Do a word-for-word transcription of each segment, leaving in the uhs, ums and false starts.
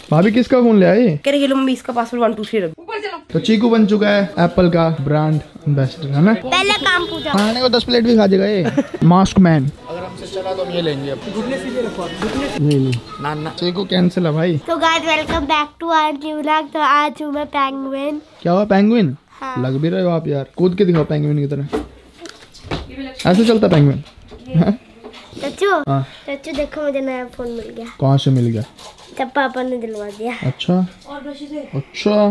भाभी किसका फोन ले आए? कह रहे मम्मी इसका पासवर्ड वन टू थ्री रख। ऊपर चलो। तो चीकू बन चुका है एप्पल का ब्रांड एम्बेसडर, है ना? पहले काम पूछा। खाने को दस प्लेट भी खा जाएगा ये मास्क मैन। अगर हमसे चला तो हम ये लेंगे अब। नहीं नहीं ना ना चीकू कैंसिल है भाई। तो guys welcome back to our new vlog. तो आज हूँ मैं पेंगुइन। क्या हुआ पेंगुइन? हाँ। लग भी रहे हो आप यार, कूद के दिखाओ पेंगुइन की तरह। ऐसे चलता पेंगुइन? चच्चू हाँ। चच्चू देखो मुझे नया फोन मिल गया। कहाँ से मिल गया? जब पापा ने दिलवा दिया। अच्छा अच्छा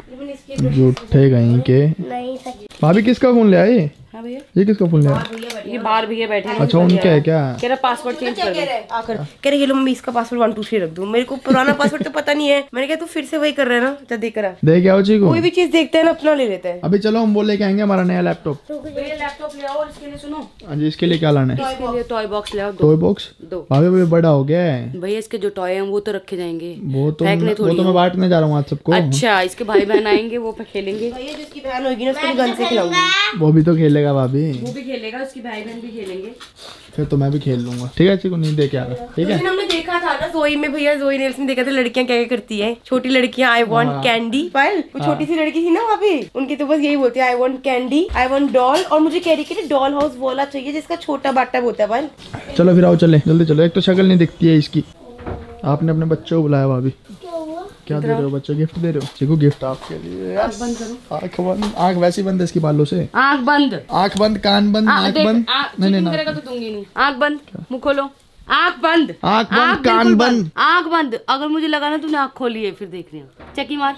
झूठे कहीं के। नहीं सच। भाभी किसका फोन ले आए? हाँ भैया ये किसका फोन ले आए? ये बाहर भैया बैठे हैं। अच्छा उनका है क्या? कह रहा पासवर्ड चेंज कर दो आकर। कह रहे मम्मी इसका पासवर्ड वन टू थ्री रख दो। मेरे को पुराना पासवर्ड तो पता नहीं है। मैंने कहा तू फिर से वही कर रहा है ना, तो देख रहा देख आओ चीकू। कोई भी चीज देखते हैं ना अपना ले लेते हैं। अभी चलो हम बोले के आएंगे हमारा नया लैपटॉप। भैया लैपटॉप ले आओ और इसके लिए सुनो, हाँ जी इसके लिए क्या लाना है? इसके लिए टॉय बॉक्स ले आओ दो। टॉय बॉक्स दो भाभी अभी बड़ा हो गया है भैया, इसके जो टॉय हैं वो तो रखे जाएंगे। वो तो फेंकने वो थोड़ी तो मैं बांटने जा रहा हूँ आज सबको। अच्छा इसके भाई बहन आएंगे वो खेलेंगे। भैया जिसकी बहन होगी ना उसको गन से खिलाऊंगी। वो भी तो खेलेगा भाभी। वो भी खेलेगा, उसकी भाई बहन भी खेलेंगे। फिर तो मैं भी खेल लूंगा। ठीक है चीकू नहीं दे के आ रहा। ठीक है हमने देखा था ना जोई में भैया, जोई नेल्स में देखा था लड़कियां क्या क्या करती हैं। छोटी लड़कियां आई वांट कैंडी। पायल वो छोटी सी लड़की थी ना वहाँ पे, उनकी तो बस यही बोलती है I want candy, I want doll. और मुझे कह रही कि डॉल हाउस वाला चाहिए जिसका छोटा बाटा होता है। पायल चलो फिर आओ चले जल्दी चलो। एक तो शक्ल नहीं दिखती है इसकी। आपने अपने बच्चों को बुलाया भाभी? क्या दे रहे हो बच्चों? गिफ्ट दे रहे हो? चीकू गिफ्ट आपके लिए। आँख बंद करो। आँख बंद? आँख वैसी बंद है इसकी बालों से। आँख बंद, आँख बंद, कान बंद, नाक बंद। नहीं नहीं करेगा तो दूंगी नहीं। आँख बंद, मुँह खोलो। आँख बंद, आँख बंद, कान बंद, आँख बंद। अगर मुझे लगा ना तूने आँख खोली है फिर देख रही हूँ। चक्की मार।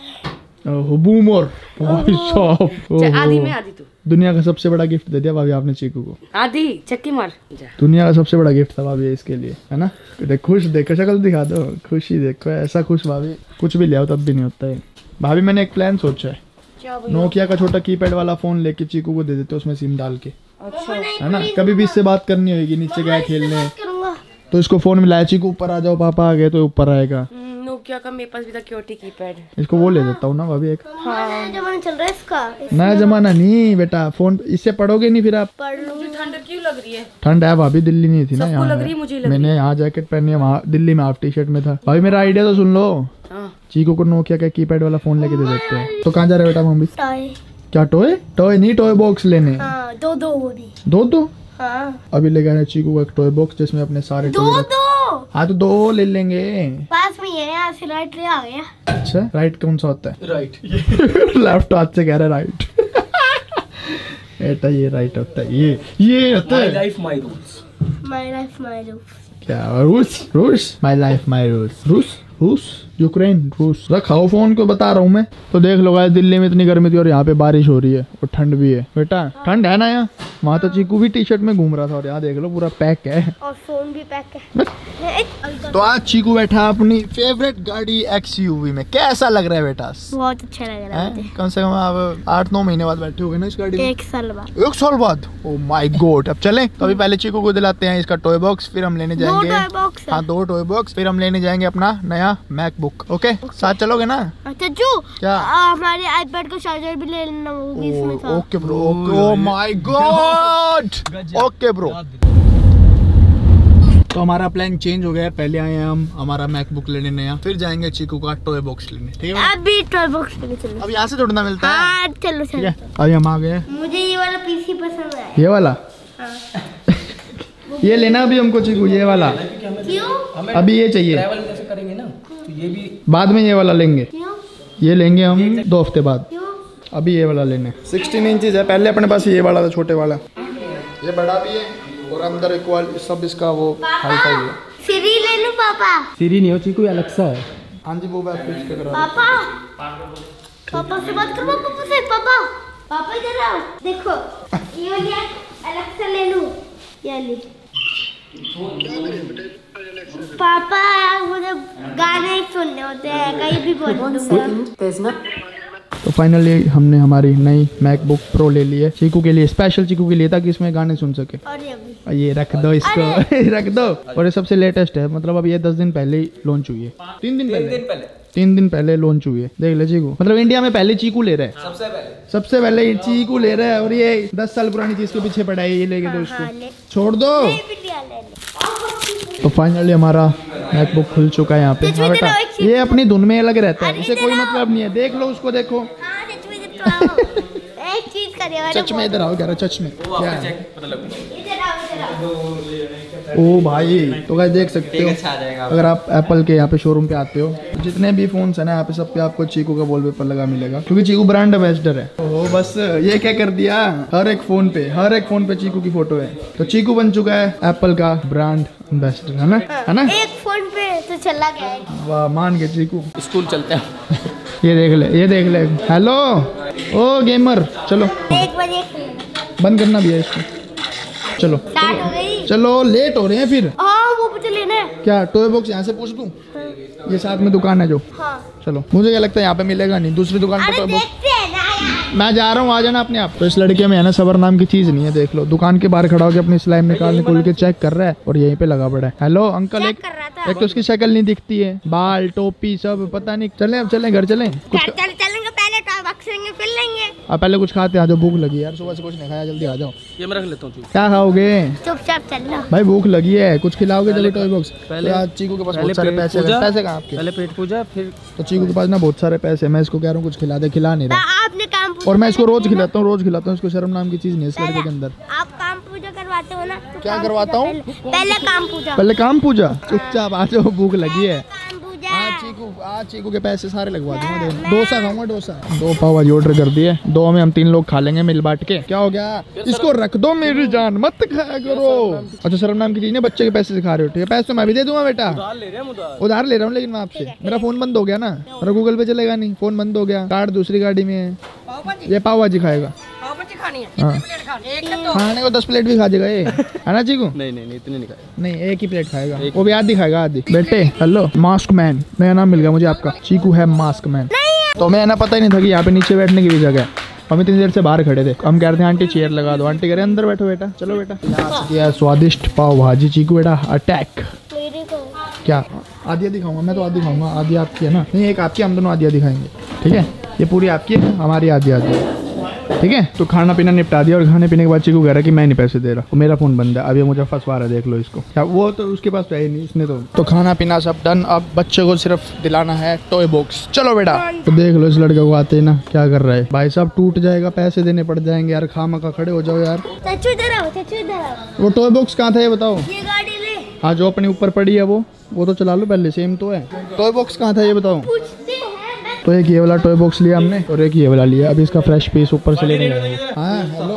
बूमर भाई साहब। आधी में आधी तू। दुनिया का सबसे बड़ा गिफ्ट दे दिया भाभी आपने चीकू को। आधी चक्की मार। दुनिया का सबसे बड़ा गिफ्ट था भाभी इसके लिए, है ना? देख खुश देखो, शक्ल दिखा दो, खुशी देखो। ऐसा खुश भाभी कुछ भी ले आओ तब भी नहीं होता है। भाभी मैंने एक प्लान सोचा है। नोकिया का छोटा कीपैड वाला फोन लेके चीकू को दे देते उसमें सिम डाल के। अच्छा है ना? कभी भी इससे बात करनी होगी, नीचे गया खेलने तो इसको फोन मिलाया, चीकू ऊपर आ जाओ, पापा आ गए तो ऊपर आएगा। नोकिया का मेरे पास भी था क्यूटी कीपैड। इसको वो ले देता हूँ ना भाभी एक। हाँ नया जमाना चल रहा है इसका। नया जमाना नहीं बेटा, फोन इससे पढ़ोगे नहीं फिर आप। पढ़ लूंगी। ठंड क्यों लग रही है? ठंड है भाभी, दिल्ली नहीं थी ना यहाँ। लग रही है, मुझे लग मैंने यहाँ जैकेट पहनी है, वहाँ दिल्ली में हाफ टी शर्ट में था। भाभी मेरा आइडिया तो सुन लो। चीकू को नोकिया का कीपैड वाला फोन लेके दे देते हैं। तो कहाँ जा रहे बेटा मम्मी? टॉय। क्या टॉय? टॉय नहीं, टॉय बॉक्स लेने। हाँ दो दो वो भी। दो दो? हाँ अभी ले गए चीकू का एक टॉय बॉक्स जिसमें अपने सारे दो टॉय। दो हाँ तो दो ले लेंगे। पास में ये यहाँ से राइट ले आ गया। अच्छा राइट कौन सा होता है? राइट। लेफ्ट हाथ से कह रहा है राइट। बेटा ये राइट होता है, ये ये होता है। Life my rules. My life my rules. क्या रूस? रूस माय लाइफ माय रूस। रूस रूस यूक्रेन रूस। रखाओ फोन को, बता रहा हूँ मैं। तो देख लो गाइस, दिल्ली में इतनी गर्मी थी और यहाँ पे बारिश हो रही है और ठंड भी है। बेटा ठंड है ना यहाँ? वहाँ तो चीकू भी टी शर्ट में घूम रहा था और यहाँ देख लो पूरा पैक है और फोन भी पैक है। तो आज चीकू बैठा अपनी फेवरेट गाड़ी एक्सयूवी में। कैसा लग रहा है बेटा? बहुत अच्छा लग रहा है मुझे। कम से कम आप आठ नौ महीने बाद बैठे हो गए ना इस गाड़ी में? एक साल बाद। एक साल बाद? Oh my god. अब चलें तो अभी पहले चीकू को दिलाते हैं इसका टॉय बॉक्स, फिर हम लेने जाएंगे। दो टॉय बॉक्स। हाँ दो टॉय बॉक्स, फिर हम लेने जाएंगे अपना नया मैकबुक। ओके साथ चलोगे ना? चच्चू क्या? हमारे आईपैड का चार्जर भी ले लेना, वो भी इसमें था। Okay bro. Oh my god. Okay bro. तो हमारा प्लान चेंज हो गया है। पहले आए हैं हम हमारा मैकबुक लेने नया, फिर जाएंगे चीकू का टॉय बॉक्स लेने। ठीक है अभी टॉय बॉक्स लेने चलो। अब यहाँ से ढूंढना मिलता है। हाँ चलो ठीक चलो। है अभी हम आ गए। मुझे ये वाला पीसी पसंद है। ये वाला? हाँ। ये लेना अभी हमको चीकू, ये वाला। क्यों? अभी ये चाहिए, ट्रैवल जैसे करेंगे ना तो ये भी बाद में ये वाला लेंगे। क्यों? ये लेंगे हम दो हफ्ते बाद। क्यों? अभी ये वाला लेने। सिक्सटीन इंचज है, पहले अपने पास ये वाला था छोटे वाला। ये बड़ा भी है और अंदर इक्वल सब इसका वो हाई फाई है। सीरी ले लूं पापा? सीरी नहीं हो चीकू, अलेक्सा है। हाँ जी वो बात फिक्स करा। पापा पापा से बात करो। पापा से। पापा पापा इधर आओ। देखो ये वाली अलेक्सा ले लूं? ये ले पापा, मुझे गाने सुनने होते हैं, कहीं भी बोल दूंगा। तो फाइनली हमने हमारी नई मैकबुक प्रो ले ली है चीकू के लिए, स्पेशल चीकू के लिए, ताकि इसमें गाने सुन सके। और ये भी। ये रख दो इसको। रख दो। और ये सबसे लेटेस्ट है, मतलब अब ये दस दिन पहले ही लॉन्च हुई है। तीन दिन पहले तीन दिन पहले लॉन्च हुई है। देख ले चीकू, मतलब इंडिया में पहले चीकू ले रहा है। सबसे पहले सबसे पहले ये चीकू ले रहा है। और ये दस साल पुरानी चीज के पीछे पड़ा है, ये लेके दो इसको। छोड़ दो। तो फाइनली हमारा मैकबुक खुल चुका है यहाँ पे। चचू, हाँ इधर बेटा, आओ, एक चीज़ ये अपनी धुन में अलग रहता है, अरे इसे इधर कोई आओ। मतलब नहीं है। देख लो उसको, देखो हाँ चचू इधर तो आओ। एक चीज करिए चच में, इधर आओ, कह रहा चच में क्या है? इधर आओ इधर आओ। ओ भाई, तो गाइस देख सकते हो, अगर आप एप्पल के यहाँ पे शोरूम पे आते हो, जितने भी फोन्स है ना यहाँ पे सब पे आपको चीकू का वॉलपेपर लगा मिलेगा, क्योंकि चीकू ब्रांड एम्बेसडर है। ओह बस ये क्या कर दिया, हर एक फोन पे हर एक फोन पे चीकू की फोटो है। तो चीकू बन चुका है एप्पल का ब्रांड एम्बेसडर, है ना, है ना? एक फोन पे तो चला गया है। वाह, मान के चीकू। स्कूल चलते हैं। ये देख ले, ये देख ले। हेलो ओ गेमर, चलो एक बजे खेलना। बंद करना भी है इसको। चलो स्टार्ट हो गई। चलो, लेट हो रहे हैं फिर। हाँ वो मुझे लेना है। क्या टॉय बॉक्स यहाँ से पूछ दूँ? ये साथ में दुकान है जो। हाँ चलो, मुझे क्या लगता है यहाँ पे मिलेगा नहीं, दूसरी दुकान पे अरे टॉय बॉक्स। देखते हैं ना यार। मैं जा रहा हूँ, आ जाना अपने आप। तो इस लड़के में है ना सबर नाम की चीज नहीं है, देख लो। दुकान के बाहर खड़ा होकर अपनी स्लाइम निकाल निकाल के चेक कर रहा है और यहीं पे लगा पड़ा है। हेलो अंकल, एक चेक कर रहा था। एक तो उसकी शक्ल नहीं दिखती है, बाल टोपी सब पता नहीं। चले अब चले घर चले कुछ। चल चल चलेंगे पहले टॉय बॉक्स लेंगे फिर लेंगे। अब पहले कुछ खाते आ जाओ, भूख लगी यार, सुबह से कुछ नहीं खाया, जल्दी आ जाओ। ये मैं रख लेता हूँ। क्या खाओगे चुपचाप चल लो। भाई? भूख लगी है, कुछ खिलाओगे जब टॉय बॉक्स। पहले- तो आज चीकू के पास पहले बहुत सारे पेट पैसे हैं। पूजा। पैसे कहाँ आपके? पहले पेट पूजा, फिर तो चीकू के पास ना बहुत सारे पैसे हैं, मैं इसको कह रहा हूँ कुछ खिला दे, खिला नहीं रहा। आपने काम पूजा और मैं इसको रोज करना है खिलाता हूँ, रोज खिलाता हूँ इसको। शर्म नाम की चीज नहीं है इस लड़के के अंदर। ना? आप काम पूजा करवाते हो ना तो क्या काम करवाता पूजा हूँ? पहले, पहले काम पूजा। पहले काम पूजा। चुपचाप आ जाओ, भूख लगी है। काम पूजा। आज चीकू आज चीकू के पैसे सारे लगवा दूंगा। देख, डोसा खाऊंगा, डोसा। दो पाव भाजी ऑर्डर कर दिए, दो में हम तीन लोग खा लेंगे मिल बांट के। क्या हो गया? इसको रख दो मेरी जान, मत खाया करो। अच्छा, शर्म नाम की चीज नहीं, बच्चे के पैसे सिखा रहे हो, ठीक है? पैसे तो मैं भी दे दूंगा बेटा। उधार ले रहे हैं हम, उधार। उधार ले रहा हूँ, लेकिन मैं आपसे, मेरा फोन बंद हो गया ना, मेरा गूगल पे चलेगा नहीं, फोन बंद हो गया, कार्ड दूसरी गाड़ी में है। ये पाव भाजी खाएगा। हाँ, खाने को दस प्लेट भी खा जाएगा ये, है ना चीकू? नहीं नहीं नहीं, इतने नहीं खाए। नहीं, एक ही प्लेट खाएगा, वो भी आधी खाएगा, आधी। बेटे हेलो, मास्क मैन नया नाम मिल गया मुझे आपका। चीकू है मास्क मैन। तो मैं ना पता ही नहीं था कि यहाँ पे नीचे बैठने की भी जगह है। हम इतनी देर से बाहर खड़े थे, हम कह रहे थे आंटी चेयर लगा दो, आंटी कह रहे अंदर बैठो बेटा। चलो बेटा, यहाँ स्वादिष्ट पाव भाजी। चीकू बेटा अटैक। मेरे को क्या आधी आधी खाऊंगा? मैं तो आधी खाऊंगा, आधी आपकी है ना? नहीं, एक आपकी, हम दोनों आधी आधी खाएंगे, ठीक है? ये पूरी आपकी है, हमारी आधी आधी है, ठीक है? तो खाना पीना निपटा दिया और खाने पीने के बाद चीकू कह रहा है कि मैं नहीं पैसे दे रहा, और मेरा फोन बंद है। अब ये मुझे फंसवा रहा है, देख लो इसको। क्या वो तो उसके पास है ही नहीं, इसने तो तो खाना पीना सब डन। अब बच्चे को सिर्फ दिलाना है टॉय बॉक्स। चलो बेटा। तो देख लो इस लड़के को आते ही ना क्या कर रहा है। भाई साहब टूट जाएगा, पैसे देने पड़ जाएंगे यार, खामा का खड़े हो जाओ यार। चचू इधर आओ, चचू इधर आओ। वो टॉय बॉक्स कहाँ था ये बताओ? ये गाड़ी ले। हाँ, जो अपने ऊपर पड़ी है वो वो तो चला लो पहले, सेम तो है। टॉय बॉक्स कहाँ था ये बताओ? पूछते हैं मैं। तो एक ये वाला टॉय बॉक्स लिया हमने और एक ये वाला लिया। अभी इसका फ्रेश पीस ऊपर से लेने गए। हाँ हेलो,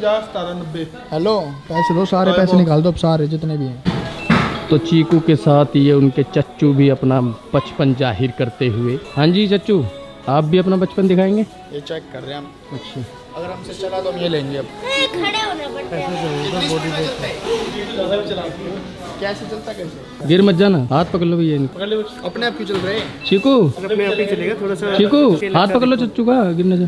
हेलो, पैसे दो, सारे पैसे निकाल दो अब, सारे जितने भी हैं। तो चीकू के साथ ये उनके चच्चू भी अपना बचपन जाहिर करते हुए। हाँ जी चच्चू, आप भी अपना बचपन दिखाएंगे? ये चेक कर रहे हैं हम। अच्छा, अगर हमसे चला तो हम ये लेंगे अब। ए, खड़े होना पड़ता है। कैसे चलता कैसे? गिर मत जाना, हाथ पकड़ लो भैया इनको। अपने आप क्यों चल रहे हैं? चीकू, अपने आप ही चलेगा थोड़ा सा। चीकू हाथ पकड़ लो चच्चू का, गिर न जा।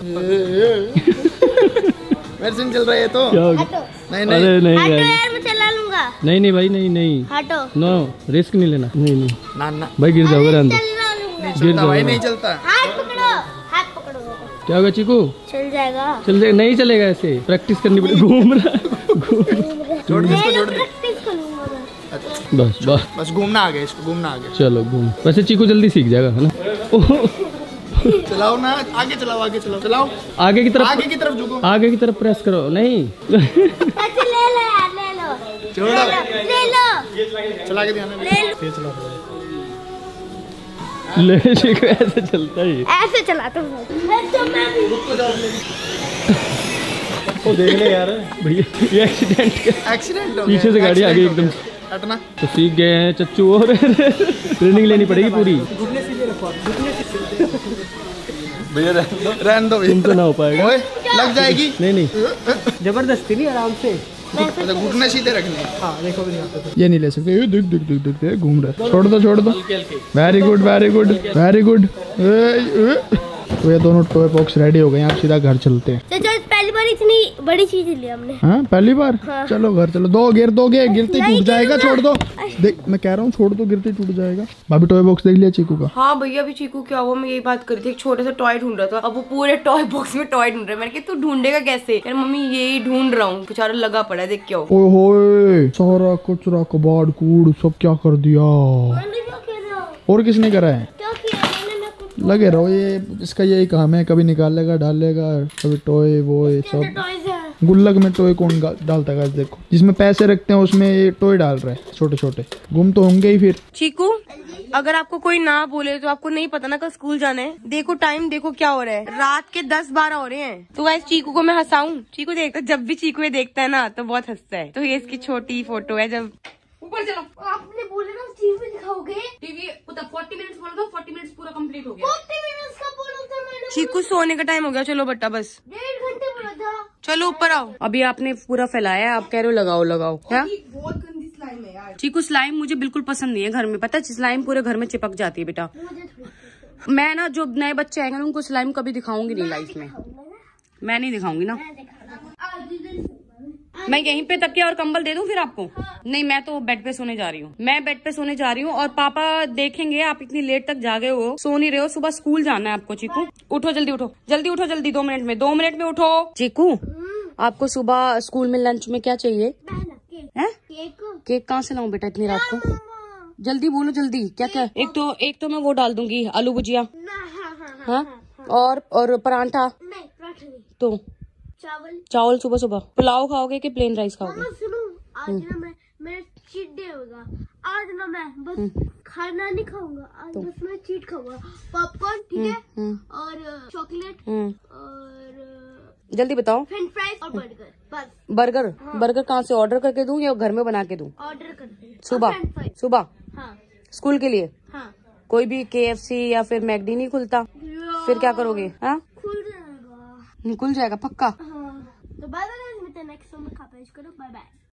मेरे से नहीं चल रहा है ये तो। क्या हो गया? हटो नहीं अरे नहीं नहीं हटो यार, यार, मैं चला लूंगा। नहीं नहीं भाई, नहीं नहीं, हटो। नो रिस्क नहीं लेना। नहीं नहीं ना ना, भाई, गिर जाओगे रहने दो। चला लूंगा। गिर चलता भाई, जाओगे। नहीं चलता। हाथ पकड़ो, हाथ पकड़ो। क्या होगा चीकू? चल जाएगा। चल जाएगा? नहीं चलेगा, ऐसे प्रैक्टिस करनी पड़ेगी। घूम रहा घूम छोड़ दे इसको, छोड़ दे। प्रैक्टिस करूंगा मैं। अच्छा, बस बस, बस घूमना आ गया, इसको घूमना आ गया। चलो घूम। वैसे चीकू जल्दी सीख जाएगा, है ना? ओह, चलाओ ना, आगे चलाओ, आगे चलाओ, चलाओ आगे की तरफ, आगे की तरफ झुको। आगे की तरफ प्रेस करो। नहीं अच्छा ले लो यार, ले लो। छोड़ो, ले लो, चला के ध्यान में। ले लो। ले चीकू ऐसे चलता ही। ऐसे चलाता हूँ मैं तो। मैं भी वो देख ले यार। भैया ये एक्सीडेंट का, एक्सीडेंट हो गया, पीछे से गाड़ी आ गई accident हो एकदम। गया। हटना। तो सीख गए हैं चच्चू, और ट्रेनिंग लेनी पड़ेगी पूरी। भैया रहने दो तुमसे ना हो पाएगा। ओए, लग जाएगी। नहीं नहीं, जबरदस्ती नहीं, आराम से। अच्छा, घुटने सीधे रखने। हाँ देखो भी नहीं आता। ये नहीं ले सकते, ये दिख दिख दिख दिख दिख घूम रहा है। छोड़ दो, छोड़ दो। Very good, very good, very good. तो ये दोनों टॉय बॉक्स रेडी हो गए हैं, आप सीधा घर चलते हैं। चचू पहली बार इतनी बड़ी चीज ली हमने। हाँ पहली बार। हाँ। चलो घर चलो। दो गिर दोगे, गिरते नहीं टूट जाएगा, गिरूंगा। छोड़ दो। देख मैं कह रहा हूँ छोड़ दो, गिरते टूट जाएगा। भाभी टॉय बॉक्स देख लिया चीकू का? हाँ भैया अभी चीकू क्या हुआ, मैं यही बात कर रही थी, एक छोटा सा टॉय ढूंढ रहा था, अब वो पूरे टॉय बॉक्स में टॉय ढूंढ रहा है। मैंने कहा तू ढूंढेगा कैसे? यार मम्मी यही ढूंढ रहा हूँ, बेचारा लगा पड़ा है, देख क्या हो। ओए होए, सारा कचरा कबाड़ कूड़ सब क्या कर दिया। मैंने क्या किया? और किसने करा है? क्या किया मैंने? मैं कुछ लगे रहो, ये इसका यही काम है, कभी निकालेगा डालेगा, कभी टॉय वो ये सब। टॉयज है। गुल्लक में टॉय कौन गा- डालता है? देखो जिसमें पैसे रखते हैं उसमें ये टॉय डाल रहे हैं छोटे छोटे। गुम तो होंगे ही फिर। चीकू अगर आपको कोई ना बोले तो आपको नहीं पता ना कल स्कूल जाना है। देखो टाइम देखो क्या हो रहा है, रात के दस बारह हो रहे हैं। तो गाइस चीकू को मैं हंसाऊं, चीकू देखता, जब भी चीकू ये देखता है ना तो बहुत हंसता है। तो ये इसकी छोटी फोटो है। जब ऊपर चलो, आपने बोला ना टीवी दिखाओगे। टीवी फोर्टी मिनट्स बोल दो, फोर्टी मिनट्स पूरा कंप्लीट हो गया। फोर्टी मिनट्स का बोला था मैंने। चीकू सोने का टाइम हो गया, चलो बट्टा बस डेढ़ घंटे बोला था। चलो ऊपर आओ। अभी आपने पूरा फैलाया, आप कह रहे हो लगाओ लगाओ। क्या बहुत गंदी स्लाइम है यार। चीकू स्लाइम मुझे बिल्कुल पसंद नहीं है घर में, पता है स्लाइम पूरे घर में चिपक जाती है बेटा। मैं ना जो नए बच्चे आएंगे ना उनको स्लाइम कभी दिखाऊंगी नहीं लाइफ में, मैं नहीं दिखाऊंगी ना। मैं यहीं पे तकिया और कंबल दे दूं फिर आपको? नहीं मैं तो बेड पे सोने जा रही हूँ, मैं बेड पे सोने जा रही हूँ। और पापा देखेंगे आप इतनी लेट तक जागे हो, सो नहीं रहे हो, सुबह स्कूल जाना है आपको। चीकू उठो, जल्दी उठो, जल्दी उठो, जल्दी, दो मिनट में, दो मिनट में उठो। चीकू आपको सुबह स्कूल में लंच में क्या चाहिए? है? केक कहाँ से लाऊं बेटा इतनी रात को? जल्दी बोलो जल्दी, क्या क्या? एक तो एक तो मैं वो डाल दूंगी आलू भुजिया, हाँ, और और परांठा। नहीं पराठा नहीं, तो चावल। चावल सुबह सुबह। पुलाव खाओगे कि प्लेन राइस खाओगे? मामा सुनो, आज ना मैं मेरा चीट डे होगा। आज ना मैं बस खाना नहीं खाऊंगा, आज बस मैं चीट खाऊंगा। पॉपकॉर्न ठीक है, और चॉकलेट, और जल्दी बताओ। फ्रेंच फ्राइज और बर्गर, बस। बर्गर? बर्गर कहाँ से ऑर्डर करके दूं या घर में बना के दूं? ऑर्डर करते हैं। सुबह फ्रेंच फ्राइज। सुबह हाँ स्कूल के लिए? हाँ। कोई भी के एफ सी या फिर मैकडी नहीं खुलता? फिर क्या करोगे? हाँ खुल जाएगा। खुल जाएगा पक्का? हाँ तो बाय बाय, मिलते हैं नेक्स्ट में। खा पेश करो, बाय बाय।